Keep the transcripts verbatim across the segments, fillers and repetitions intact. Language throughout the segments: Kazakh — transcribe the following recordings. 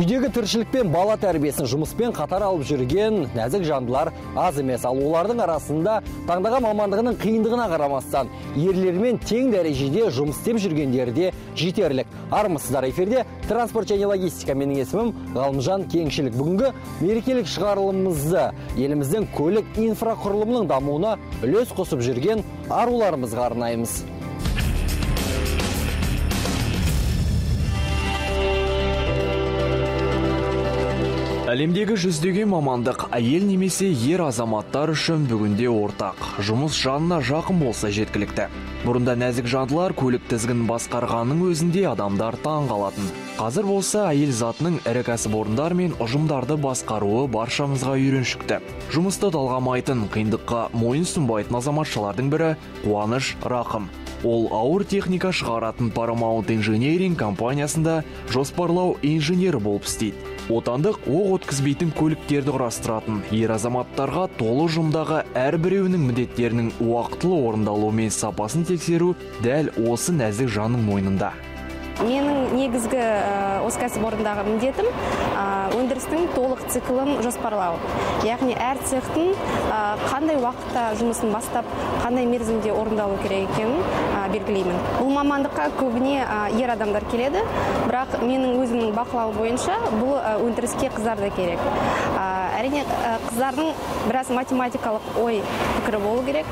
Үйдегі тіршілікпен бала тәрбиесін жұмыспен қатар алып жүрген нәзік жандылар аз емес. Ал олардың арасында таңдаған мамандығының қиындығына қарамастан ерлермен тең дәрежеде жұмыс істеп жүргендері де жетерлік. Армысыздар, эфирде транспорт және логистика. Менің есімім Ғалымжан Кеңшілік. Бүгінгі мерекелік шығарылымымызды еліміздің көлік инфрақұрылымының дамуына үлес қосып жүрген аруларымызға арнаймыз. Әлемдегі жүздеген мамандық әйел немесе ер азаматтар үшін бүгінде ортақ. Жұмыс жанына жақын болса жеткілікті. Бұрында нәзік жандылар көлік тізгінін басқарғанның өзінде адамдар таң қалатын. Қазір болса әйел затының ірі кәсіпорындар мен ұжымдарды басқаруы баршамызға үйреншікті. Жұмысты талғамайтын, қиындыққа мойын сұнбайтын азаматшалардың бірі Қуаныш Рақым. Ол ауыр техника шығаратын Paramount Engineering компаниясында жоспарлау инженері болып істейді. Отандық оқ өткізбейтін көліктерді құрастыратын ер азаматтарға толы жұмдағы әрбіреуінің міндеттерінің уақытылы орындалуы мен сапасын тексеру дәл осы нәзік жанның мойнында. Менің негізгі осы кәсіпорындағы міндетім өндірістің толық циклын жоспарлау. Яғни әр цехтың қандай уақытта жұмысын бастап, қандай мерзімде орындалу керек екенін белгілеймін. Бұл мамандыққа көбіне ер адамдар келеді, бірақ менің өзімнің бақылау бойынша бұл өндіріске қыздар да керек. Әрине қыздардың біраз математикалық ой пікірі болу керек,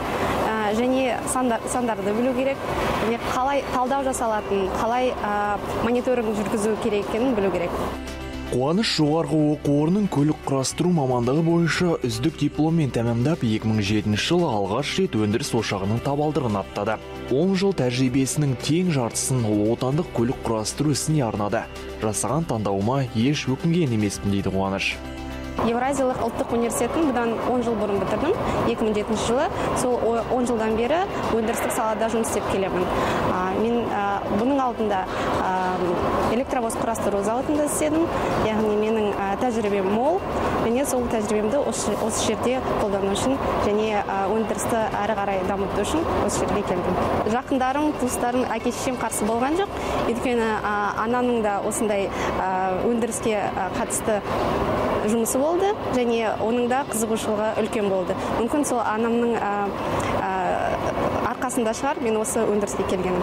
және сандарды білу керек, және қалай талдау жасалатын, қалай мониторинг жүргізу керек екенін білу керек. Қуаныш жоғарғы оқу орнының көлік құрастыру мамандығы бойынша үздік дипломмен тәмамдап екі мың жетінші жылы алғаш рет өндіріс ошағының табалдырығын аттады. он жыл тәжірибесінің тең жартысын ол отандық көлік құрастыру ісіне арнады. Жасаған таңдауыма еш өкінген емеспін дейді Қуаныш. Евразиялық ұлттық университетін бұдан он жыл бұрын бітірдім, екі мың жетінші жылы. Сол он жылдан бері өндірістік салада жұмыс істеп келемін. Мен бұның алдында электровоз құрастыру зауытында істедім. Яғни менің тәжірибем мол, және сол тәжірибемді осы жерде қолдану үшін және өндірісті әрі қарай дамыту үшін осы жерге келдім. Жақындарым, туыстарым, әке-шешем қарсы болған жоқ. Өйткені анамның да осындай өндіріске қатысты жұмысы болды, және оның да қызығушылығы үлкен болды. Мүмкін сол анамның арқасында шығар мен осы өндіріске келгенім.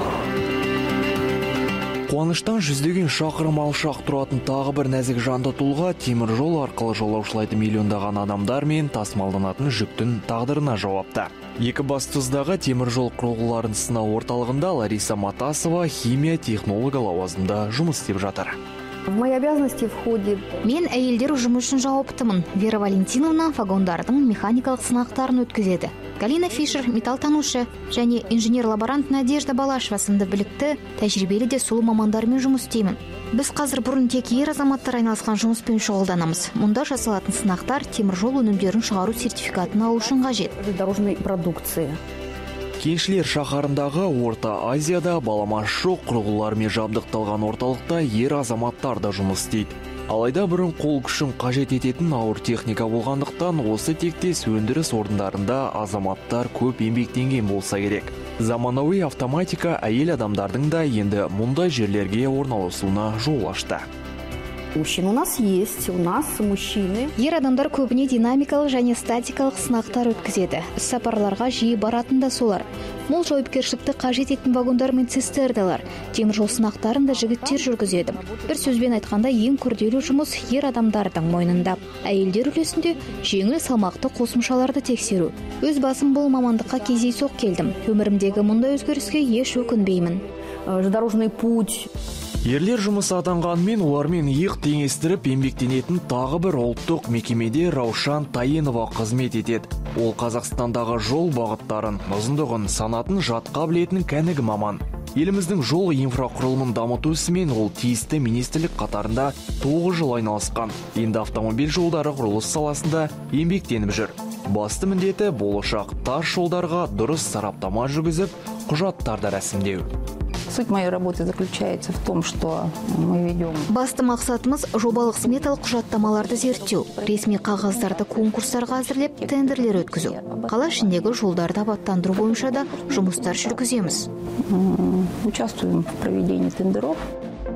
Қуаныштан жүздеген шақырым алшақ тұратын тағы бір нәзік жанды тұлға темір жол арқылы жолаушылайды миллиондаған адамдар мен тасымалданатын жүктің тағдырына жауапты. Екі бастыздағы темір жол құрылғыларын сынау орталығында Лариса Матасова химия технологы лауазымында жұмыс істеп жатыр. В мои обязанности входит... Мен әйелдер ұжымы үшін жауаптымын. Вера Валентиновна вагондардың механикалық сынақтарын өткізеді. Галина Фишер металлтанушы және инженер-лаборант Надежда Балашева сынды білікті, тәжірибелі де сұлу мамандармен жұмыс істеймін. Біз қазір бұрын тек ер азаматтар айналысқан жұмыспен шұғылданамыз. Мұнда жасалатын сынақтар темір жол өнімдерін шығару сертификатын алу үшін қажет. Дорожной продукции. Кеншілер шаһарындағы Орта Азияда баламасы жоқ құрылғылармен жабдықталған орталықта ер азаматтар да жұмыс істейді. Алайда бұрын қол күшін қажет ететін ауыр техника болғандықтан осы тектес өндіріс орындарында азаматтар көп еңбектенген болса керек. Заманауи автоматика әйел адамдардың да енді мұндай жерлерге орналасуына жол ашты. Мужчин у нас есть, у нас мужчины. Ер адамдар көбіне динамикалық және статикалық сынақтар өткізеді. Сапарларға жиі баратын да солар. Мол жауапкершілікті қажет ететін вагондар мен цистерналар, темір жол сынақтарын да жігіттер жүргізеді. Бір сөзбен айтқанда ең күрделі жұмыс ер адамдардың мойнында. Әйелдер үлесінде жеңіл салмақты қосымшаларды тексеру. Өз басым бұл мамандыққа кездейсоқ келдім. Өмірімдегі мұндай өзгеріске еш өкінбеймін. Дорожный путь. Ерлер жұмысы атанғанмен олармен иық теңестіріп еңбектенетін тағы бір ұлттық мекемеде Раушан Таенова қызмет етеді. Ол Қазақстандағы жол бағыттарын, ұзындығын, санатын жатқа білетін кәнігі маман. Еліміздің жол инфрақұрылымын дамыту ісімен ол тиісті министрлік қатарында тоғыз жыл айналысқан. Енді автомобиль жолдары құрылыс саласында еңбектеніп жүр. Басты міндеті болашақ тас жолдарға дұрыс сараптама жүргізіп, құжаттарды рәсімдеу. Суть моей работы заключается в том, что мы ведем... Басты мақсатымыз жобалық сметалық құжаттамаларды зерттеу, ресми қағаздарды конкурстарға әзірлеп, тендерлер өткізу. Қала ішіндегі жолдарды абаттандыру бойынша да жұмыстар жүргіземіз. Участвуем в проведении тендеров.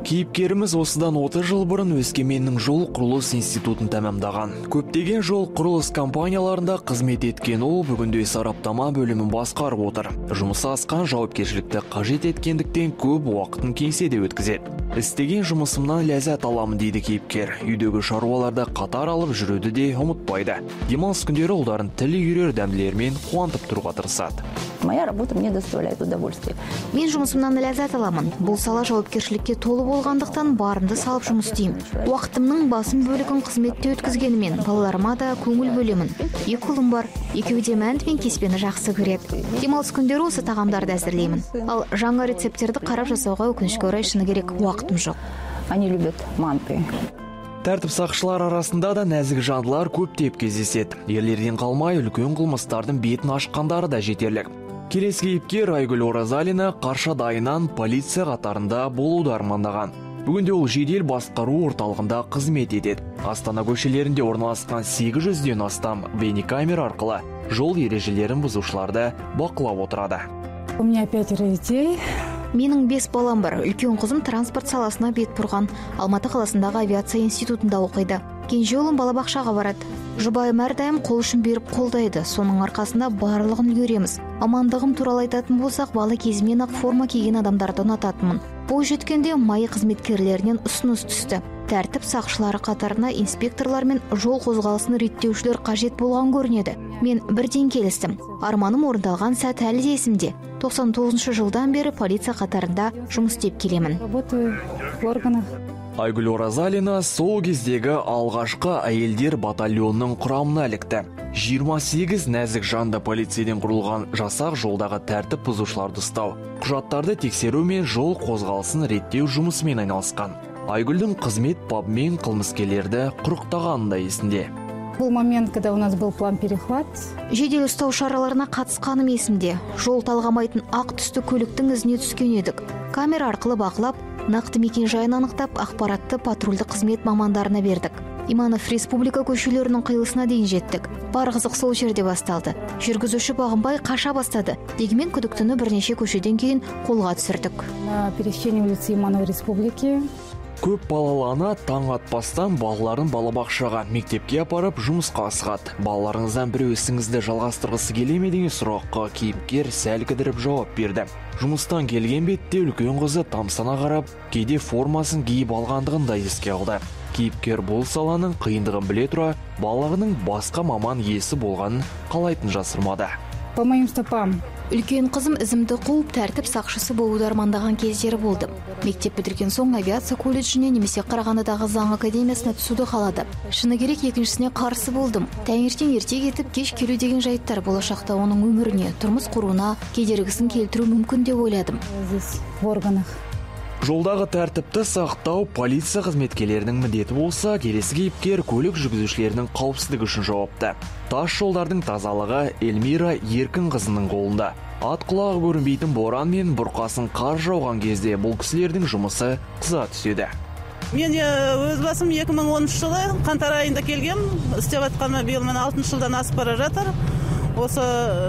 Кейіпкеріміз осыдан отыз жыл бұрын Өскеменнің жол құрылыс институтын тәмамдаған. Көптеген жол құрылыс компанияларында қызмет еткен ол бүгінде сараптама бөлімін басқарып отыр. Жұмысы асқан жауапкершілікті қажет еткендіктен көп уақытын кеңседе өткізеді. Істеген жұмысымнан ләззат аламын дейді кейіпкер. Үйдегі шаруаларды қатар алып жүруді де ұмытпайды. Демалыс күндері ұлдарын тіл үйрер дәмділермен қуантып тұруға тырысады. Моя работа мне доставляет удовольствие. Мен жұмысымнан ләззат аламын. Бұл сала жауапкершілікке толы болғандықтан барымды салып жұмыс істеймін. Уақытымның басым бөлігін қызметте өткізгенімен балаларыма да көңіл бөлемін. Екі ұлым бар. Екеуі де мәнт пен кеспені жақсы көреді. Демалыс күндері осы тағамдарды әзірлеймін. Ал жаңа рецептерді қарап жасауға өкінішке орай шыны керек уақытым жоқ. Они любят манты. Тәртіп сақшылар арасында да нәзік жандылар көптеп кездеседі. Ерлерден қалмай үлкен қылмыстардың бетін ашқандары да жетерлік. Келесі кейіпкер Айгүл Оразалина Қаршадайынан полиция қатарында болуды армандаған. Бүгінде ол жедел басқару орталығында қызмет етеді. Астана көшелерінде орналасқан сегіз жүзден астам бейнекамера арқылы жол ережелерін бұзушыларды бақылап отырады. У меня пятеро детей. Менің бес балам бар. Үлкен қызым транспорт саласына бет бұрған. Алматы қаласындағы авиация институтында оқиды. Кенже ұлым балабақшаға барады. Жұбайым әрдайым қол ұшын беріп қолдайды. Соның арқасында барлығын үлгереміз. Амандығым туралы айтатын болсақ, бала кезімнен ақ форма киген адамдарды ұнататынмын. Бой жеткенде май қызметкерлерінен ұсыныс түсті. Тәртіп сақшылары қатарына инспекторлар мен жол қозғалысын реттеушілер қажет болған көрінеді. Мен бірден келістім. Арманым орындалған сәт әлі де есімде. тоқсан тоғызыншы жылдан бері полиция қатарында жұмыс істеп келемін. Работаю в органах. Айгүл Оразалина сол кездегі алғашқы әйелдер батальонының құрамына ілікті. жиырма сегіз нәзік жанды полицейден құрылған жасақ жолдағы тәртіп бұзушыларды ұстау, құжаттарды тексеру мен жол қозғалысын реттеу жұмысымен айналысқан. Айгүлдің қызмет бабымен қылмыскерлерді құрықтағаны да есінде. Был момент, когда у нас был план перехват. Жедел ұстау шараларына қатысқаным есімде. Жол талғамайтын ақ түсті көліктің ізіне түскен едік. Камера арқылы бақылап, нақты мекен жайын анықтап, ақпаратты патрульді қызмет мамандарына бердік. Иманов республика көшелерінің қиылысына дейін жеттік. Бар қызық сол жерде басталды. Жүргізуші бағынбай қаша бастады. Дегенмен күдіктіні бірнеше көшеден кейін қолға түсірдік. На пересечении улицы Иманов республики. Көп балалы ана таң атпастан балаларын балабақшаға, мектепке апарып жұмысқа асығады. Балаларыңыздан біреу ісіңізді жалғастырғысы келе ме деген сұраққа кейіпкер сәл кідіріп жауап берді. Жұмыстан келген бетте үлкен қызы тамсана қарап, кейде формасын киіп алғандығын да еске алды. Кейіпкер бұл саланың қиындығын біле тұра, балаларының басқа маман иесі болғанын қалайтын жасырмады. По моим стопам. Үлкен қызым ізімді қуып тәртіп сақшысы болуды армандаған кездері болды. Мектеп бітірген соң авиация колледжіне немесе Қарағандыдағы заң академиясына түсуді қалады. Шыны керек екіншісіне қарсы болдым. Таңертең ерте кетіп кеш келу деген жайттар болашақта оның өміріне, тұрмыс құруына кедергісін келтіру мүмкін деп ойладым. Здесь в органах. Жолдағы тәртіпті сақтау полиция қызметкерлерінің міндеті болса, келесі кейіпкер көлік жүргізушілерінің қауіпсіздігі үшін жауапты. Тас жолдардың тазалығы Эльмира Еркін қызының қолында. Ат құлағы көрінбейтін боран мен бұрқасын қар жауған кезде бұл кісілердің жұмысы қыза түседі. Мен өз басым екі мың оныншы жылы қаңтар айында келгем, істеп атқаныма биыл міне алтыншы жылдан асып бара жатыр. Осы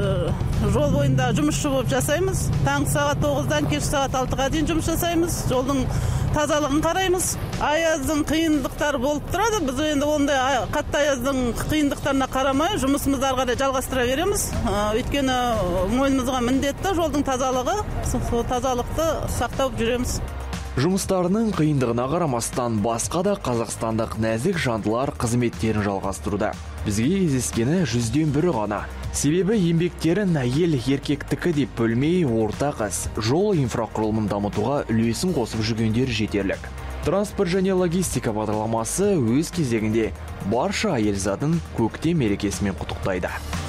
жол бойында жұмысшы болып жасаймыз. Таңғы сағат тоғыздан кеш сағат алтыға дейін жұмыс жасаймыз. Жолдың тазалығын қараймыз. Аяздың қиындықтары болып тұрады. Біз енді ондай қатты аяздың қиындықтарына қарамай жұмысымызды ары қарай жалғастыра береміз. Өйткені мойнымызға міндетті жолдың тазалығы, сол тазалықты сақтап жүреміз. Жұмыстарының қиындығына қарамастан басқа да қазақстандық нәзік жандылар қызметтерін жалғастыруда. Бізге кездескені жүзден бірі ғана. Себебі еңбектерін әйел еркектікі деп бөлмей ортақ іс, жол инфрақұрылымын дамытуға үлесін қосып жүргендер жетерлік. Транспорт және логистика бағдарламасы өз кезегінде барша әйел затын көктем мерекесімен құттықтайды.